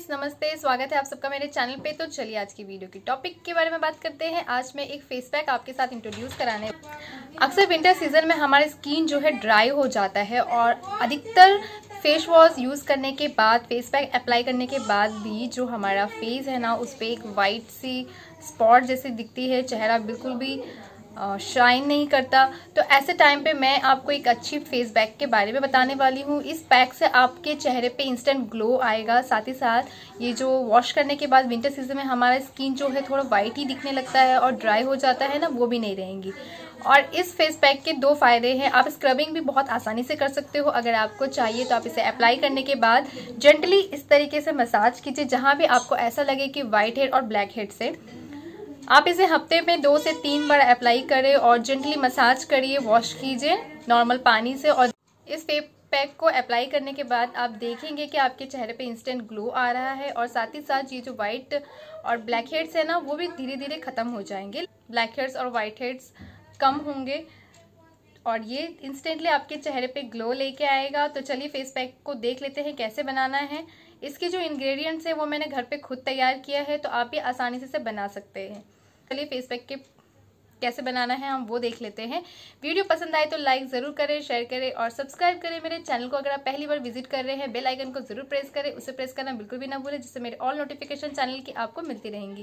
नमस्ते, स्वागत है आप सबका मेरे चैनल पे। तो चलिए आज की वीडियो की टॉपिक के बारे में बात करते हैं। आज मैं एक फेस पैक आपके साथ इंट्रोड्यूस कराने। अक्सर विंटर सीजन में हमारी स्किन जो है ड्राई हो जाता है और अधिकतर फेस वॉश यूज़ करने के बाद, फेस पैक अप्लाई करने के बाद भी जो हमारा फेस है ना, उस पर एक वाइट सी स्पॉट जैसी दिखती है, चेहरा बिल्कुल भी शाइन नहीं करता। तो ऐसे टाइम पे मैं आपको एक अच्छी फेस पैक के बारे में बताने वाली हूँ। इस पैक से आपके चेहरे पे इंस्टेंट ग्लो आएगा। साथ ही साथ ये जो वॉश करने के बाद विंटर सीजन में हमारा स्किन जो है थोड़ा वाइट ही दिखने लगता है और ड्राई हो जाता है ना, वो भी नहीं रहेंगी। और इस फेस पैक के दो फायदे हैं। आप स्क्रबिंग भी बहुत आसानी से कर सकते हो। अगर आपको चाहिए तो आप इसे अप्लाई करने के बाद जेंटली इस तरीके से मसाज कीजिए जहाँ भी आपको ऐसा लगे कि वाइट हेड और ब्लैक हेड से। आप इसे हफ्ते में 2 से 3 बार अप्लाई करें और जेंटली मसाज करिए, वॉश कीजिए नॉर्मल पानी से। और इस फेस पैक को अप्लाई करने के बाद आप देखेंगे कि आपके चेहरे पे इंस्टेंट ग्लो आ रहा है और साथ ही साथ ये जो वाइट और ब्लैक हेड्स है ना, वो भी धीरे धीरे खत्म हो जाएंगे। ब्लैक हेड्स और वाइट हेड्स कम होंगे और ये इंस्टेंटली आपके चेहरे पे ग्लो लेके आएगा। तो चलिए फेस पैक को देख लेते हैं कैसे बनाना है। इसके जो इंग्रेडिएंट्स है वो मैंने घर पे खुद तैयार किया है, तो आप भी आसानी से इसे बना सकते हैं। चलिए फेस पैक के कैसे बनाना है हम वो देख लेते हैं। वीडियो पसंद आए तो लाइक ज़रूर करें, शेयर करें और सब्सक्राइब करें मेरे चैनल को। अगर आप पहली बार विजिट कर रहे हैं, बेल आइकन को ज़रूर प्रेस करें। उसे प्रेस करना बिल्कुल भी ना भूलें, जिससे मेरे ऑल नोटिफिकेशन चैनल की आपको मिलती रहेंगी।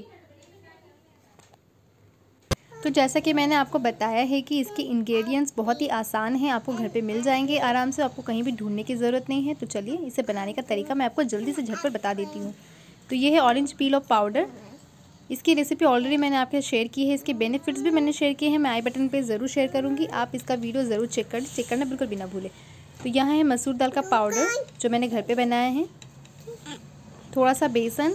तो जैसा कि मैंने आपको बताया है कि इसके इंग्रेडिएंट्स बहुत ही आसान हैं, आपको घर पे मिल जाएंगे आराम से, आपको कहीं भी ढूंढने की ज़रूरत नहीं है। तो चलिए इसे बनाने का तरीका मैं आपको जल्दी से झटपट बता देती हूँ। तो ये है ऑरेंज पील ऑफ पाउडर। इसकी रेसिपी ऑलरेडी मैंने आपके शेयर की है, इसके बेनिफिट्स भी मैंने शेयर किए हैं, मैं आई बटन पे ज़रूर शेयर करूँगी। आप इसका वीडियो ज़रूर चेक करना बिल्कुल भी ना भूलें। तो यहाँ है मसूर दाल का पाउडर जो मैंने घर पे बनाया है, थोड़ा सा बेसन।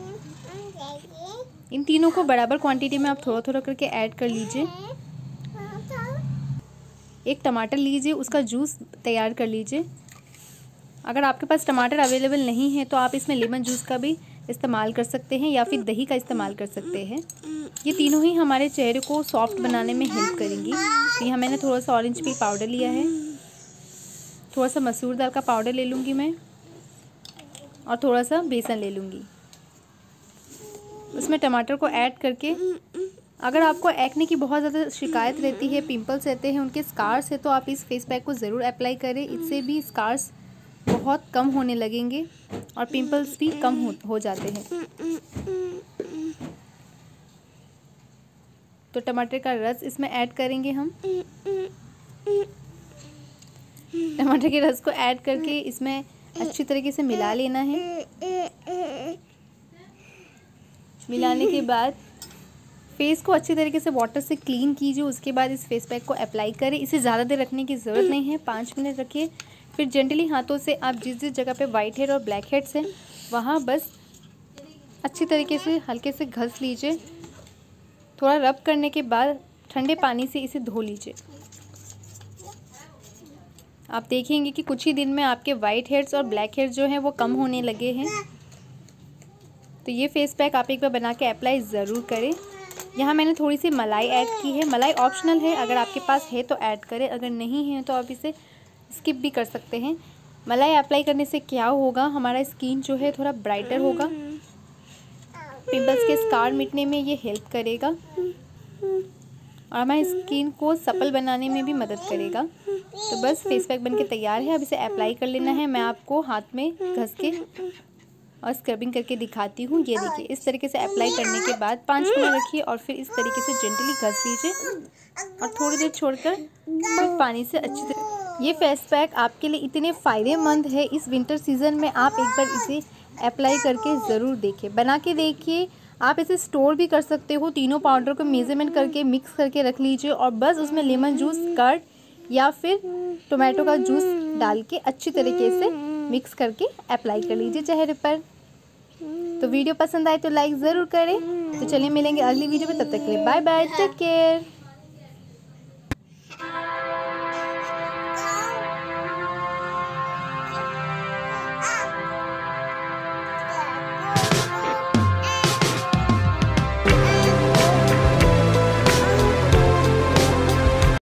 इन तीनों को बराबर क्वांटिटी में आप थोड़ा थोड़ा करके ऐड कर लीजिए। एक टमाटर लीजिए, उसका जूस तैयार कर लीजिए। अगर आपके पास टमाटर अवेलेबल नहीं है तो आप इसमें लेमन जूस का भी इस्तेमाल कर सकते हैं या फिर दही का इस्तेमाल कर सकते हैं। ये तीनों ही हमारे चेहरे को सॉफ्ट बनाने में हेल्प करेंगी। तो यहाँ मैंने थोड़ा सा ऑरेंज पील पाउडर लिया है, थोड़ा सा मसूर दाल का पाउडर ले लूँगी मैं और थोड़ा सा बेसन ले लूँगी। उसमें टमाटर को ऐड करके, अगर आपको एक्ने की बहुत ज़्यादा शिकायत रहती है, पिंपल्स रहते हैं, उनके स्कार्स है, तो आप इस फेस पैक को ज़रूर अप्लाई करें। इससे भी स्कार्स बहुत कम होने लगेंगे और पिंपल्स भी कम हो जाते हैं। तो टमाटर का रस इसमें ऐड करेंगे हम। टमाटर के रस को ऐड करके इसमें अच्छी तरीके से मिला लेना है। मिलाने के बाद फेस को अच्छी तरीके से वाटर से क्लीन कीजिए। उसके बाद इस फेस पैक को अप्लाई करें। इसे ज़्यादा देर रखने की ज़रूरत नहीं है, 5 मिनट रखिए। फिर जेंटली हाथों से आप जिस जिस जगह पे वाइट हेड और ब्लैक हेड्स हैं वहाँ बस अच्छी तरीके से हल्के से घस लीजिए। थोड़ा रब करने के बाद ठंडे पानी से इसे धो लीजिए। आप देखेंगे कि कुछ ही दिन में आपके वाइट हेड्स और ब्लैक हेड्स जो हैं वो कम होने लगे हैं। तो ये फेस पैक आप एक बार बना के अप्लाई ज़रूर करें। यहाँ मैंने थोड़ी सी मलाई ऐड की है। मलाई ऑप्शनल है, अगर आपके पास है तो ऐड करें, अगर नहीं है तो आप इसे स्किप भी कर सकते हैं। मलाई अप्लाई करने से क्या होगा, हमारा स्किन जो है थोड़ा ब्राइटर होगा, पिंपल्स के स्कार मिटने में ये हेल्प करेगा और हमारी स्किन को सपल बनाने में भी मदद करेगा। तो बस फेस पैक बनके तैयार है, अब इसे अप्लाई कर लेना है। मैं आपको हाथ में घस के और स्क्रबिंग करके दिखाती हूँ। ये देखिए, इस तरीके से अप्लाई करने के बाद 5 मिनट रखिए और फिर इस तरीके से जेंटली घस लीजिए और थोड़ी देर छोड़कर फिर पानी से अच्छी तरह। ये फेस पैक आपके लिए इतने फ़ायदेमंद है इस विंटर सीज़न में, आप एक बार इसे अप्लाई करके ज़रूर देखिए, बना के देखिए। आप इसे स्टोर भी कर सकते हो। तीनों पाउडर को मेज़रमेंट करके मिक्स करके रख लीजिए और बस उसमें लेमन जूस, कर्ड या फिर टोमेटो का जूस डाल के अच्छी तरीके से मिक्स करके अप्लाई कर लीजिए चेहरे पर। तो वीडियो पसंद आए तो लाइक ज़रूर करें। तो चलिए मिलेंगे अगली वीडियो में, तब तक के लिए बाय बाय, टेक केयर।